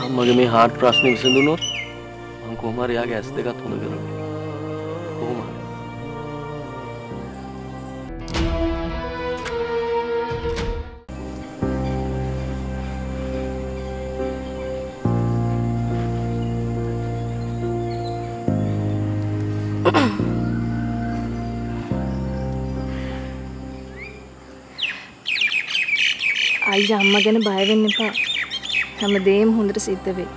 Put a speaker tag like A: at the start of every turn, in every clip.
A: අම්මගේ මේ හાર્ට් ප්‍රශ්නේ විසඳුනොත් මම කොහොම හරි යාගේ ඇස් දෙකත් හොඳ කරනවා. කොහොම හරි.
B: අයියා අම්මා ගැන බය වෙන්න එපා. හැමදේම හොඳට සිද්ධ වෙයි.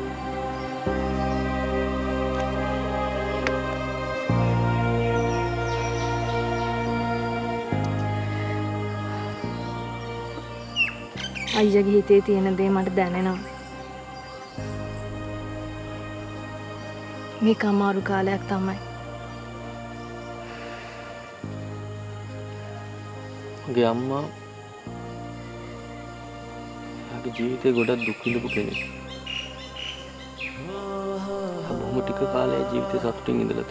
B: අයියාගේ හිතේ තියෙන දේ මට දැනෙනවා. මේක අමාරු කාලයක් තමයි.
A: මගේ අම්මා ජීවිතේ ගොඩක් දුක් විඳපු කෙනෙක්. බොහොම ටික කාලයක් ජීවිතේ සතුටින් ඉඳලා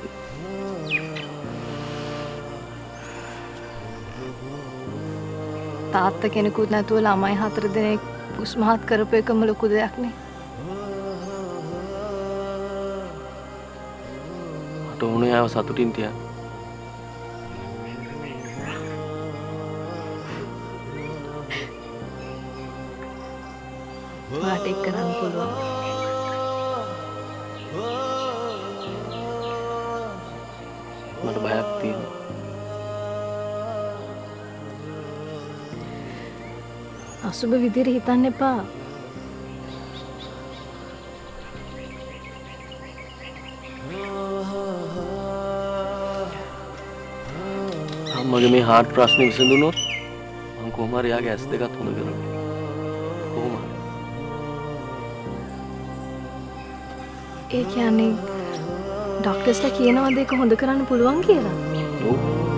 A: තියෙනවා.
B: තාත්තා කෙනෙකුත් නැතුව ළමයි 4 දෙනෙක් පුස්මහත් කරපු එකම ලොකු දෙයක් නේ.
A: මට ඕනේ ආව සතුටින් තියන්න.
B: වාට එක් කරන්න පුළුවන්.
A: මට බයක් තියෙනවා.
B: අසුබ විදිහට හිතන්න එපා.
A: අම්මගේ මේ හાર્ට් ප්‍රශ්නේ විසඳුනොත් මම කොහොම හරි යාගේ ඇස් දෙකත් හොඳ කරනවා. කොහොම හරි.
B: ඒ කියන්නේ ડોක්ටර්ස්ලා කියනවාද ඒක හොඳ කරන්න පුළුවන් කියලා?
A: ඔව්.